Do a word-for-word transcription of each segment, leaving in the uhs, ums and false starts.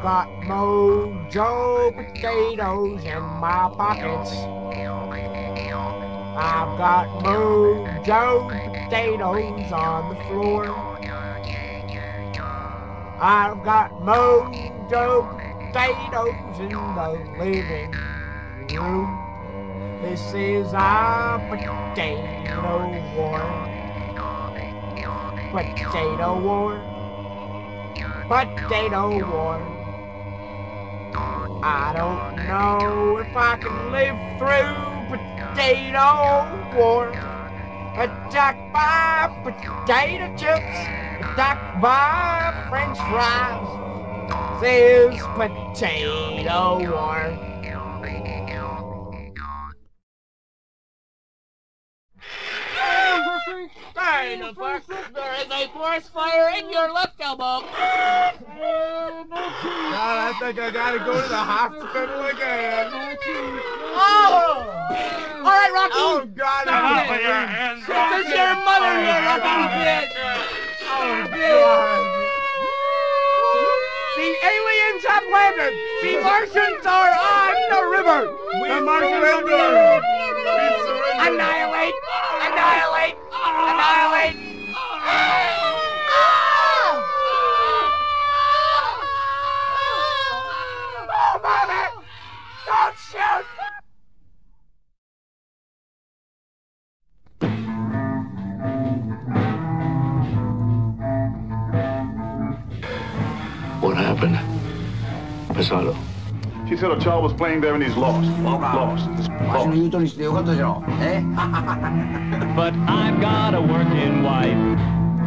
got mojo potatoes in my pockets. I've got mojo potatoes on the floor. I've got mojo potatoes in the living room. This is a potato war. Potato war. Potato war. I don't know if I can live through potato war. Attacked by potato chips, attacked by French fries. This is potato war. Hey, the fuck? There is a forest fire in your left elbow. God, I think I gotta go to the hospital again. Oh! All right, Rocky. Oh, God. Stop it. This is your mother here, Rocky, bitch. Oh, God. The aliens have landed. The Martians are on the river. We the Martians surrender. are We surrender. annihilate, annihilate, annihilate. Oh, Mommy! Don't shoot! What happened? Pesado. She said a child was playing there and he's lost. Lost. Lost. But I've got a working wife.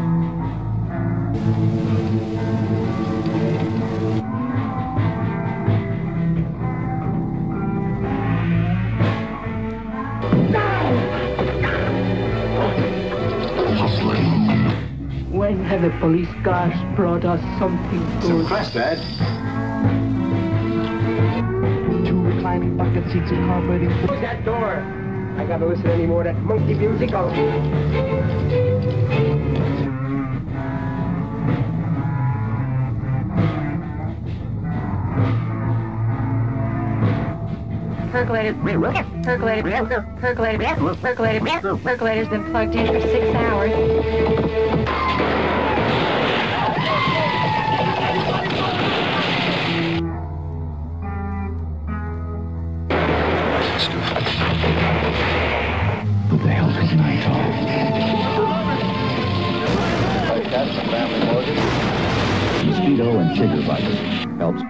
When have the police cars brought us something good? Crest, Dad. Two reclining bucket seats and carbureting. Close that door. I gotta listen to any more of that monkey music. Oh. Percolator, percolator, percolator, percolator, percolator's been plugged in for six hours. Who the hell is Nightall? That's a family mortgage. Mosquito and chigger virus. Helps.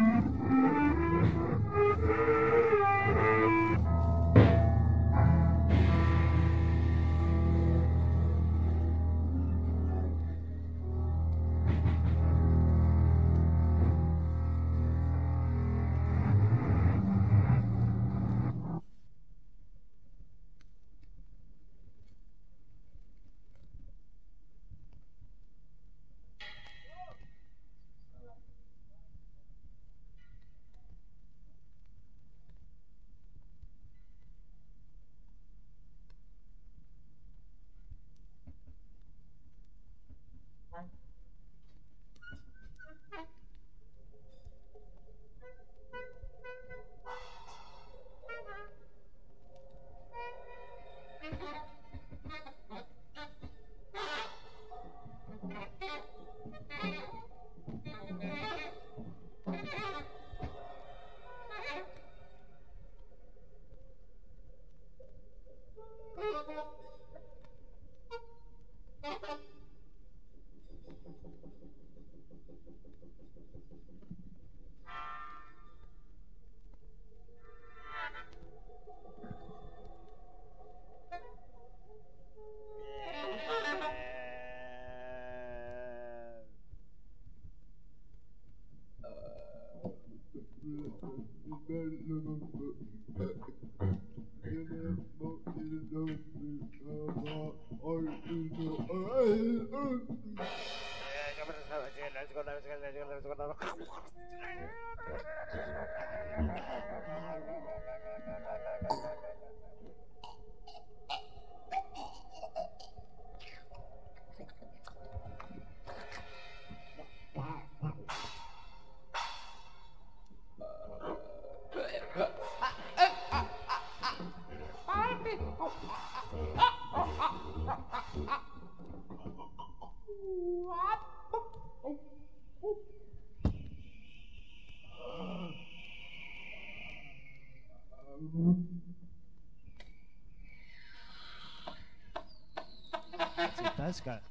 that's got.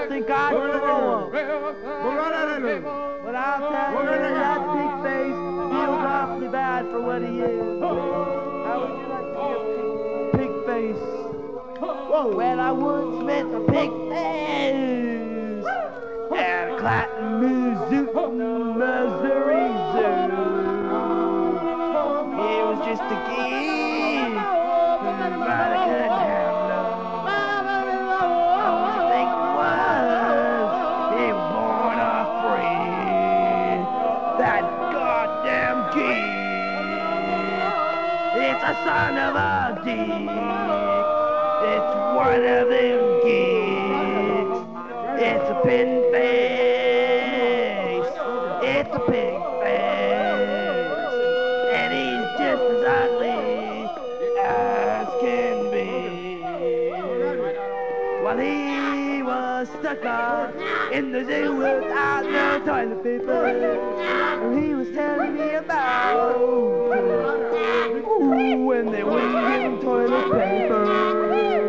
think I'd throw him. But I'll tell you, that pig face feels awfully bad for what he is. How would you like to be a pig, pig face? Whoa. Well, I once met a pig face at Clayton, Missouri Zoo. He was just a kid, but I couldn't have love. All I think was, he was born a free. That goddamn kid, it's a son of a dick. It's one of them geeks. It's a pin face. It's a pig face. And he's just as ugly as can be. While he was stuck up in the zoo without no toilet paper, and he was telling me about ooh, when they wouldn't give him toilet paper.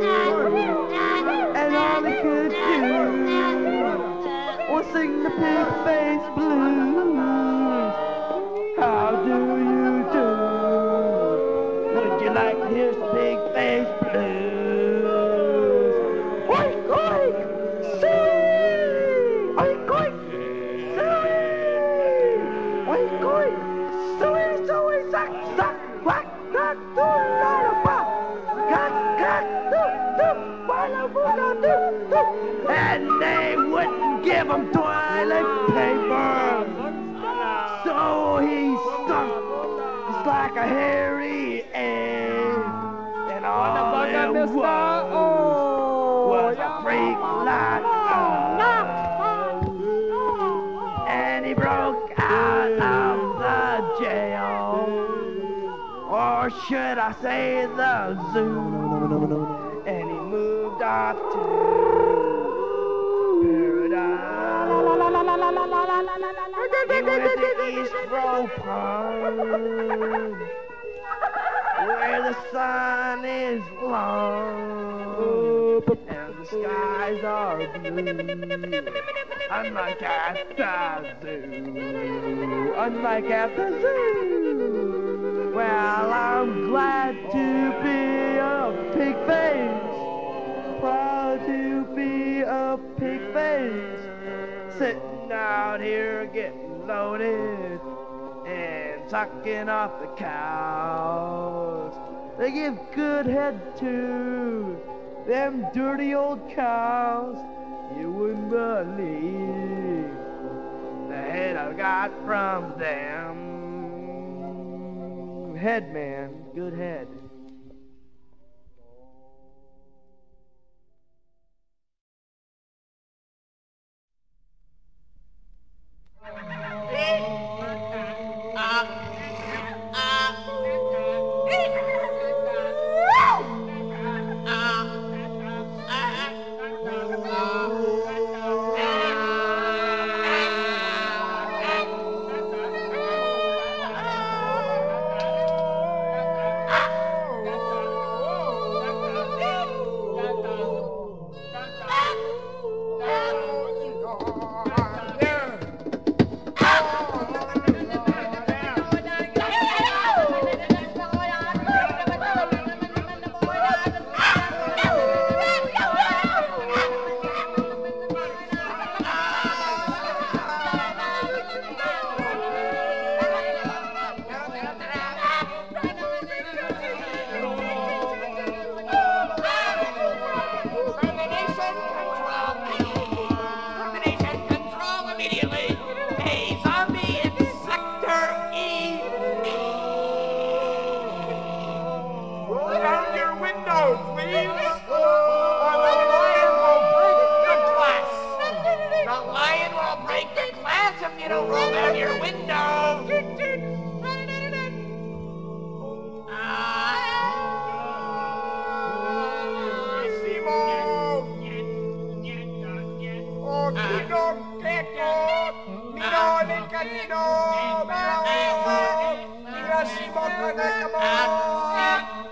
And all he could do was sing the pig face blues. How do you do? Would you like to hear some pig face blues? Oink, oink, suey! Oink, oink, suey! Oink, oink, suey, suey, suck, suck, quack, quack, do, la, la, ba. Quack, quack, do, do, wa, la, wa, la, do, do. And they wouldn't give him toilet paper. So he stunk just like a hairy egg. And all it was was a freak like us. And he broke out of the jail, or should I say the zoo, and he moved off to paradise. He went to East Row Pond, where the sun is long and the skies are blue. Unlike at the zoo, unlike at the zoo. Well, I'm glad to be a pig face, proud to be a pig face, sitting out here getting loaded and sucking off the cows. They give good head to them dirty old cows. You wouldn't believe the head I got from them. Head, man, good head.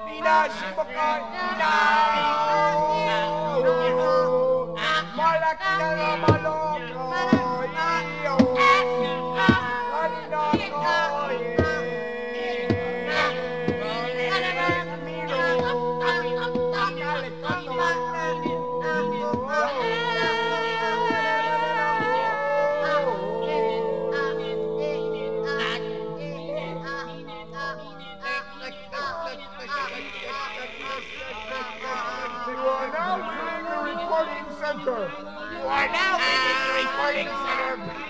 Malaki You are now leaving the recording center.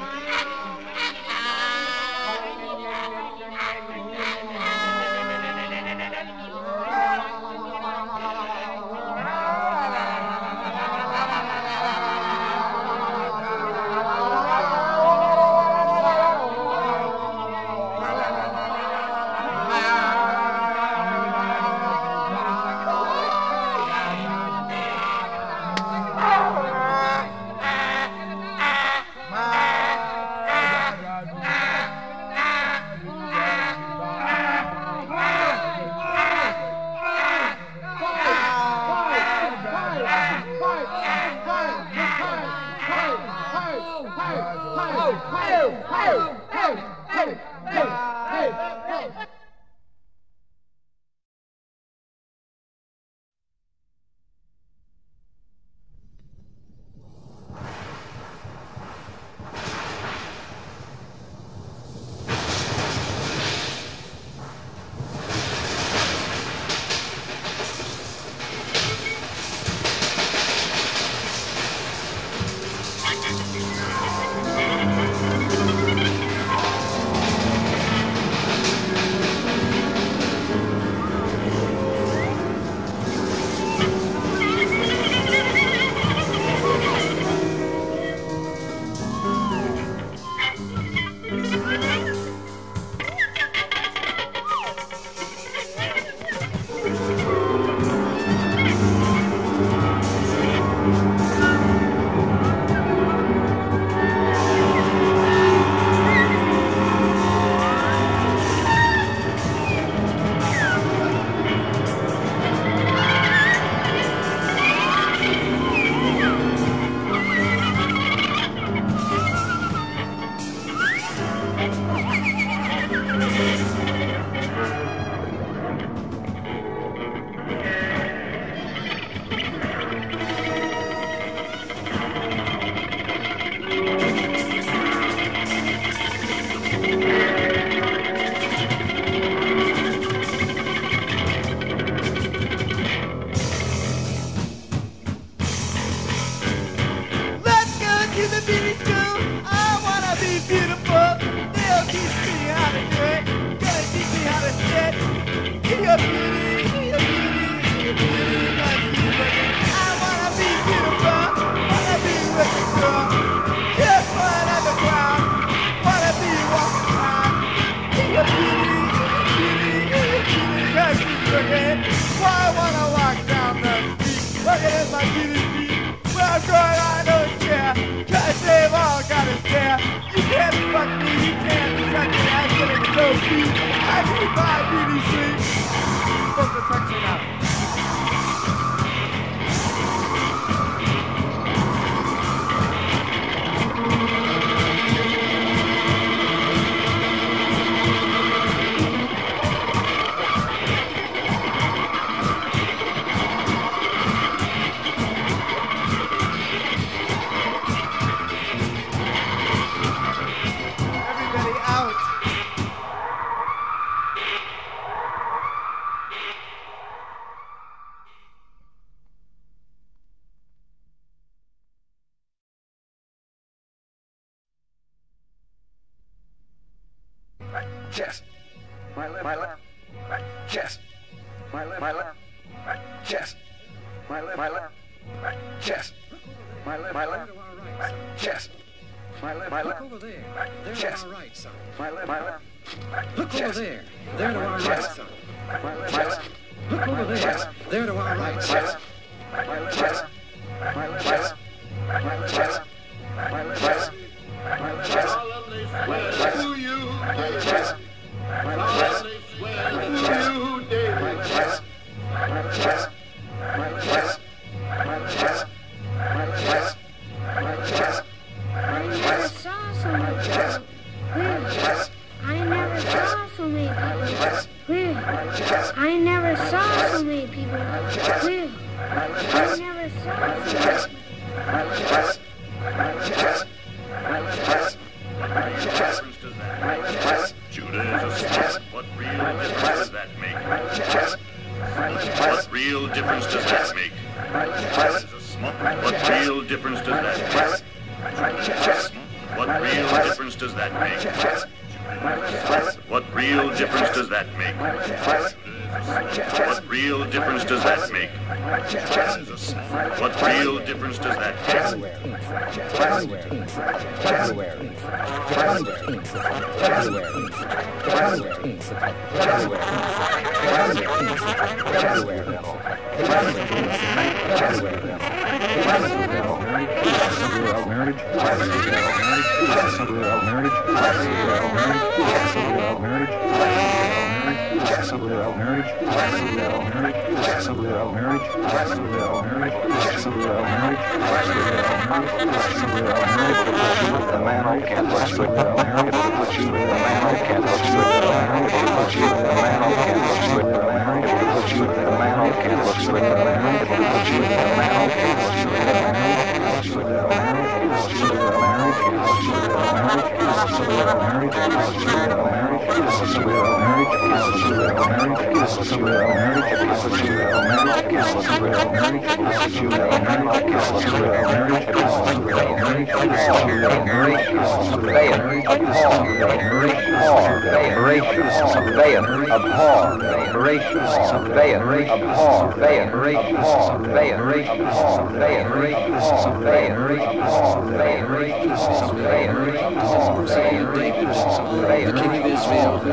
Chest. My left, my left, right, chest. My left, my left, right, chest. My left, my left, right, chest. My left, my left, right, chest. My left, my left, over there. right, There chest. to our right, son. My left, my left, right, Look chest. over there. There to our right, Chest. son. My left, my left, Look over there. chest. There to our right, son. Chest. My left, chest. My left, chest. My left, chest. My left, chest. My left, chest. My left, chest. To you, My left, chest. My left, chest. to you, David. My left, chest. My left, chest. My left, chest. My left, chest. My left, chest. chest. I never saw so many people. Where? I never saw so many people. Where? I never saw so many people. Where? I never saw so many people. Chest. Chest. Chest. Chest. Chest. Judah is a smart. What real difference does that make? Chest. What real difference does that make? Judah is a smart. What real difference does that make? Chest. What real difference does that make? What real difference does that make? What real difference does that make? What real difference does that The King of Israel.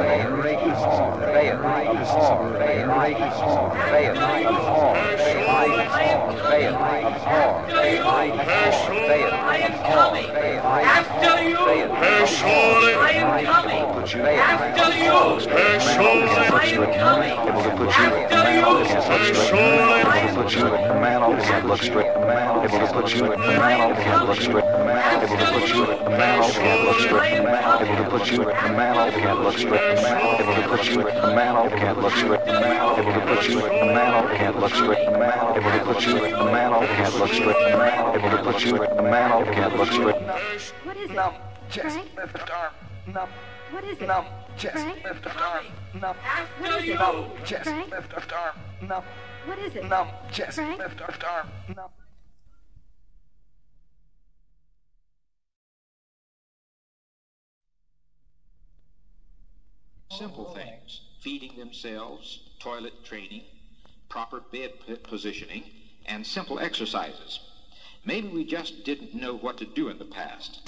After you, I am coming. After you, I am coming. After you, I am put you in the man on can't look straight the man able to put you in the man on can't look straight the man able to put you in the man on can't look straight the man able to put you in the man on can't look straight the man able to put you in the man on can't look straight the man able to put you in the man on can't look straight the man able to put you in the man on can't look straight the man able to put you in the man on can't look straight. What is it? Numb chest, Frank? lift arm, numb. What is it? Numb chest, Frank? lift arm, numb. What is it? Numb chest, Frank? lift arm, numb. What is it? Numb chest, Frank? lift arm, numb. Simple things, feeding themselves, toilet training, proper bed positioning, and simple exercises. Maybe we just didn't know what to do in the past.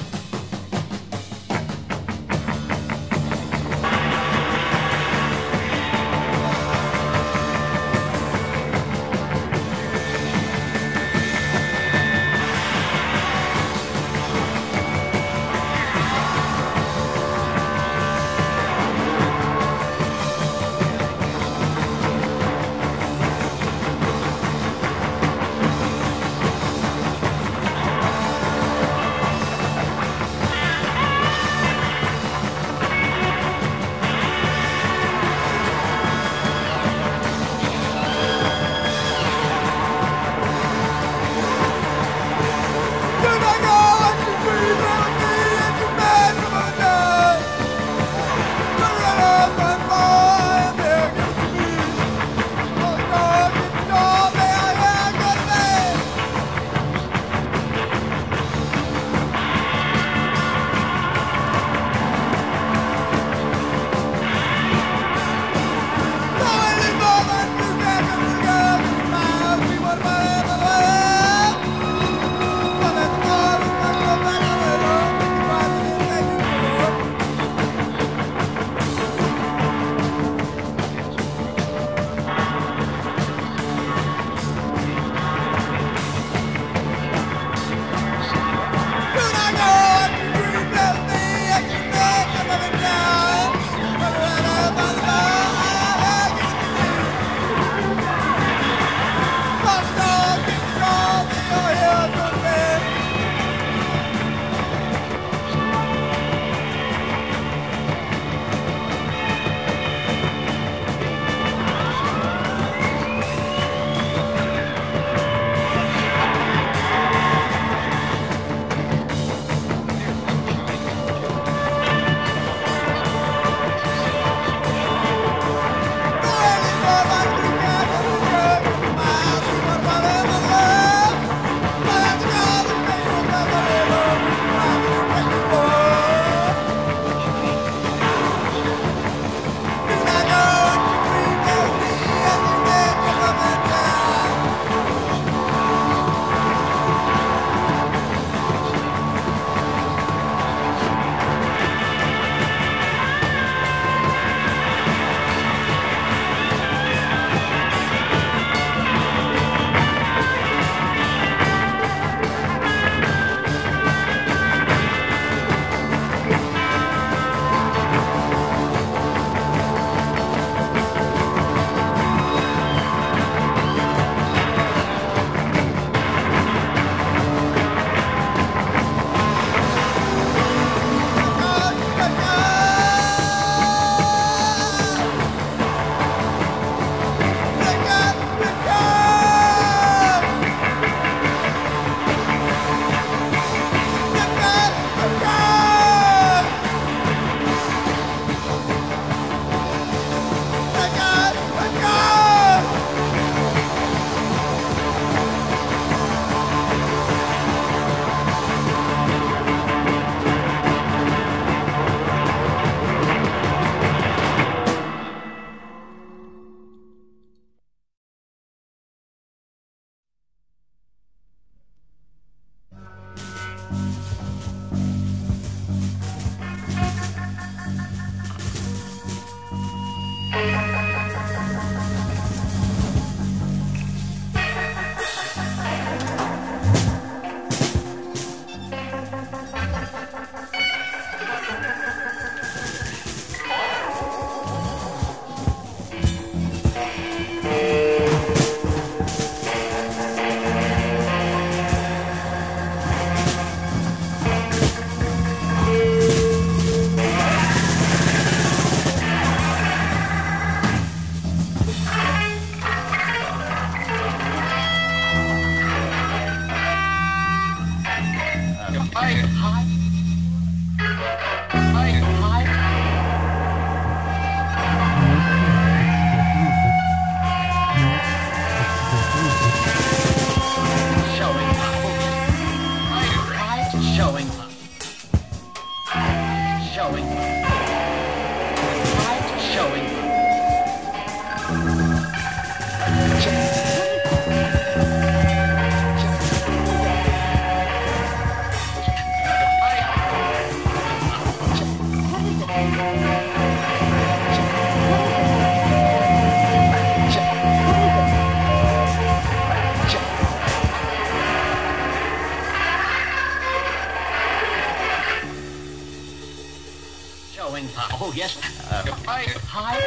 Oh, yes. Uh, hi. Hi.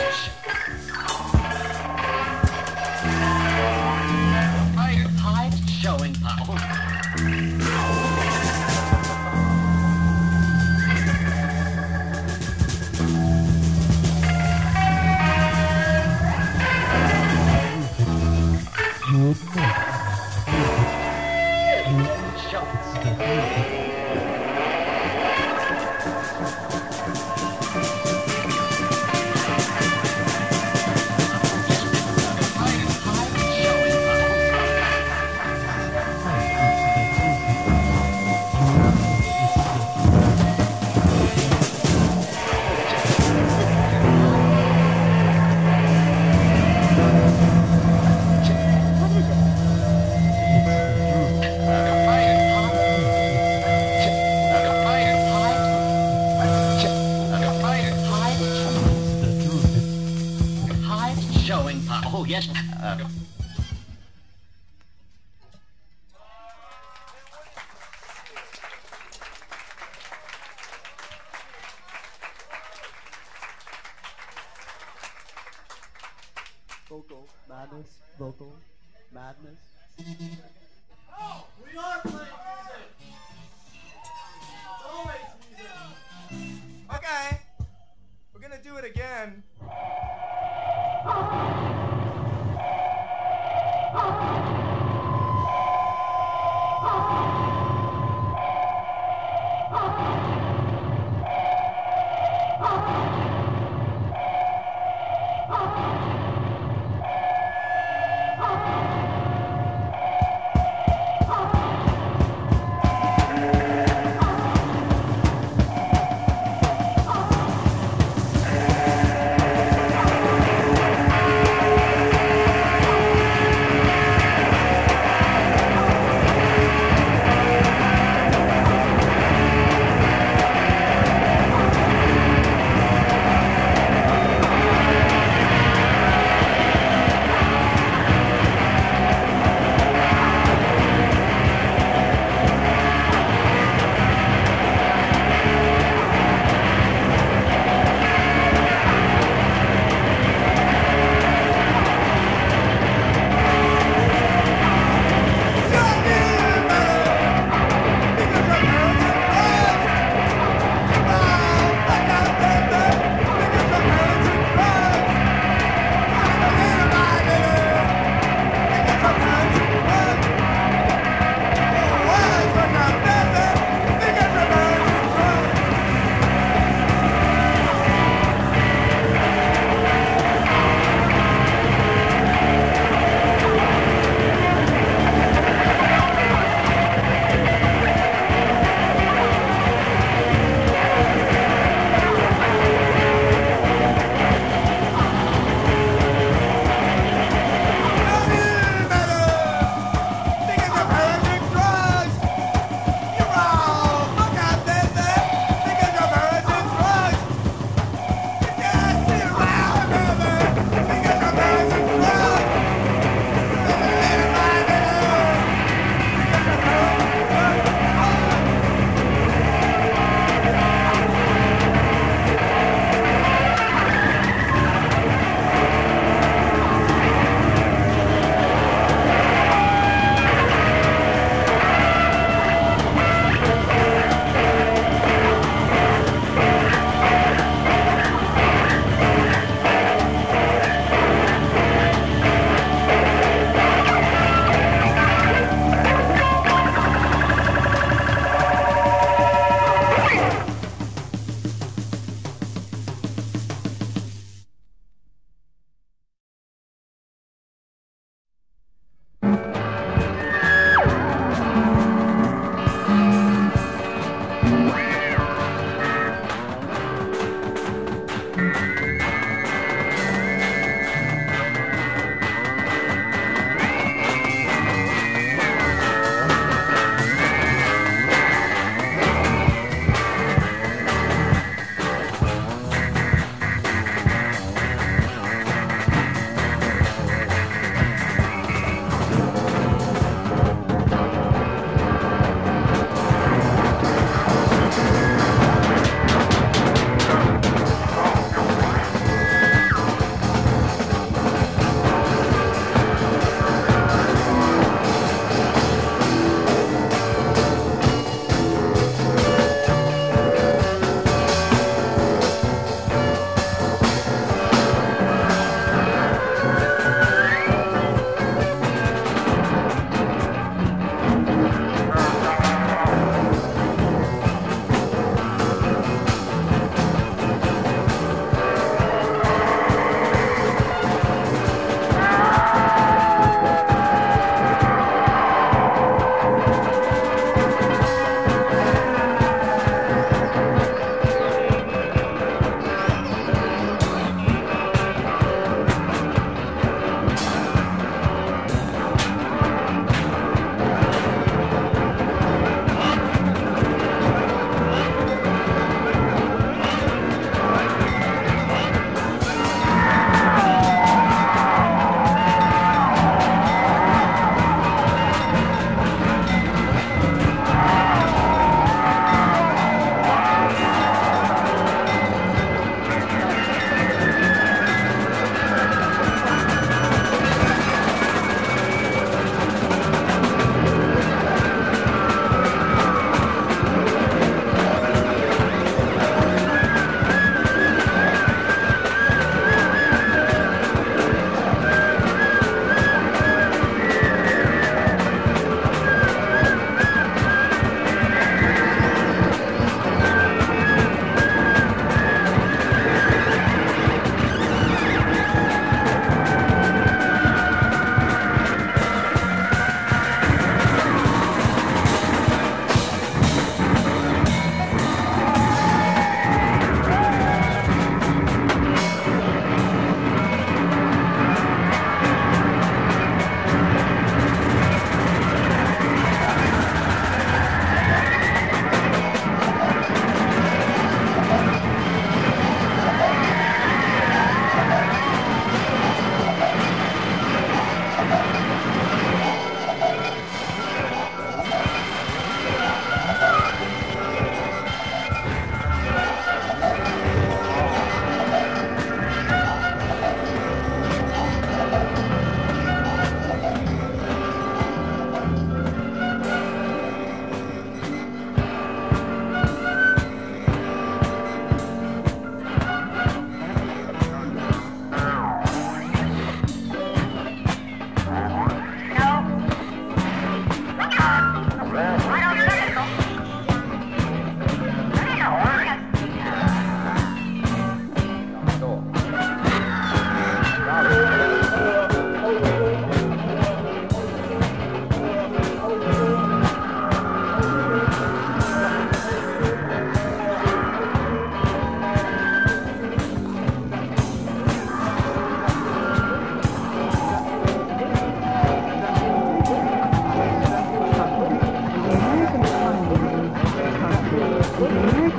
Hi. Showing power. Oh, yes. Uh, vocal madness, vocal madness. Oh, we are playing music. It's always music. Okay. We're gonna do it again.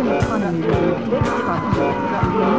American economy is in big trouble. The